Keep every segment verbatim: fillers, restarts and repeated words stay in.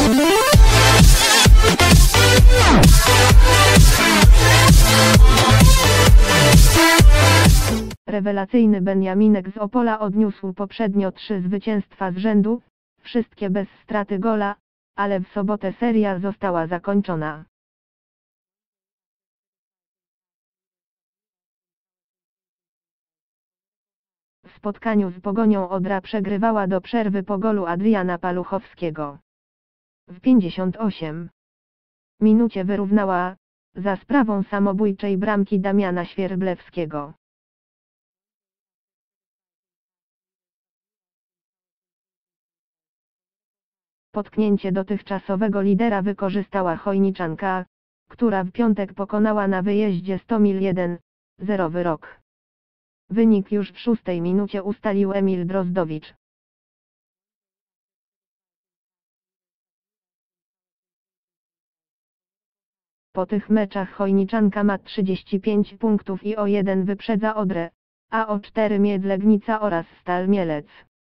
Rewelacyjny Beniaminek z Opola odniósł poprzednio trzy zwycięstwa z rzędu, wszystkie bez straty gola, ale w sobotę seria została zakończona. W spotkaniu z Pogonią Odra przegrywała do przerwy po golu Adriana Paluchowskiego. W pięćdziesiątej ósmej minucie wyrównała, za sprawą samobójczej bramki Damiana Świerblewskiego. Potknięcie dotychczasowego lidera wykorzystała Chojniczanka, która w piątek pokonała na wyjeździe Stomil jeden zero Rok. Wynik już w szóstej minucie ustalił Emil Drozdowicz. Po tych meczach Chojniczanka ma trzydzieści pięć punktów i o jeden wyprzedza Odrę, a o cztery Miedz Legnica oraz Stal Mielec.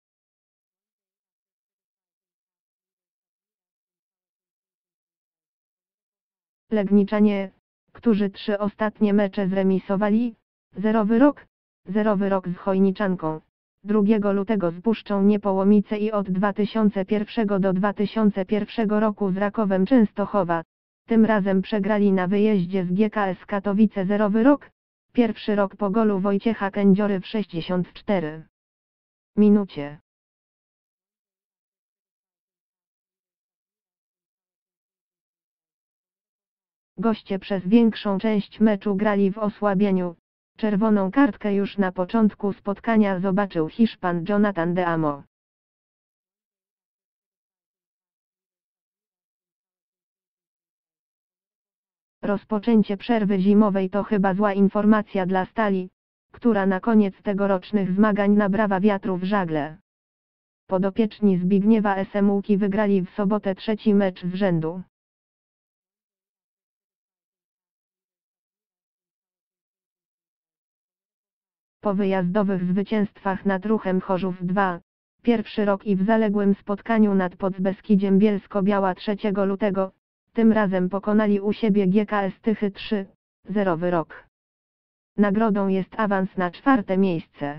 Legniczanie, którzy trzy ostatnie mecze zremisowali, zerowy rok, zerowy rok z Chojniczanką, drugiego lutego z Puszczą Niepołomice i od dwa tysiące pierwszego do dwa tysiące pierwszego roku z Rakowem Częstochowa, tym razem przegrali na wyjeździe z G K S Katowice zerowy rok, pierwszy rok po golu Wojciecha Kędziory w sześćdziesiątej czwartej minucie. Goście przez większą część meczu grali w osłabieniu. Czerwoną kartkę już na początku spotkania zobaczył Hiszpan Jonathan de Amo. Rozpoczęcie przerwy zimowej to chyba zła informacja dla Stali, która na koniec tegorocznych zmagań nabrała wiatru w żagle. Podopieczni Zbigniewa Esemułki wygrali w sobotę trzeci mecz z rzędu. Po wyjazdowych zwycięstwach nad Ruchem Chorzów dwa, pierwszy rok i w zaległym spotkaniu nad Podbeskidziem Bielsko-Biała trzeciego lutego, tym razem pokonali u siebie G K S Tychy trzy zero Rok. Nagrodą jest awans na czwarte miejsce.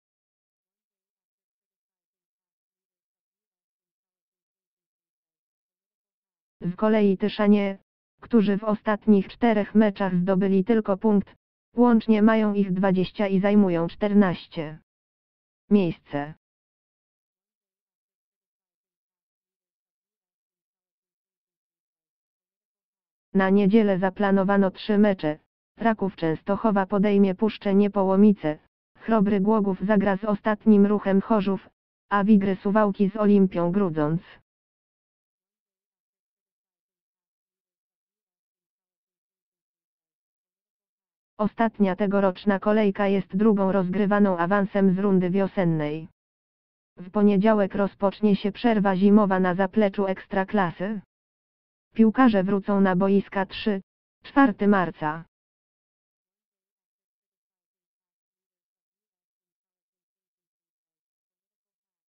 Z kolei Tyszanie, którzy w ostatnich czterech meczach zdobyli tylko punkt, łącznie mają ich dwadzieścia i zajmują czternaste miejsce. Na niedzielę zaplanowano trzy mecze. Raków Częstochowa podejmie Puszczę Niepołomice, Chrobry Głogów zagra z Ostatnim Ruchem Chorzów, a Wigry Suwałki z Olimpią Grudząc. Ostatnia tegoroczna kolejka jest drugą rozgrywaną awansem z rundy wiosennej. W poniedziałek rozpocznie się przerwa zimowa na zapleczu Ekstraklasy. Piłkarze wrócą na boiska trzy czwartego marca.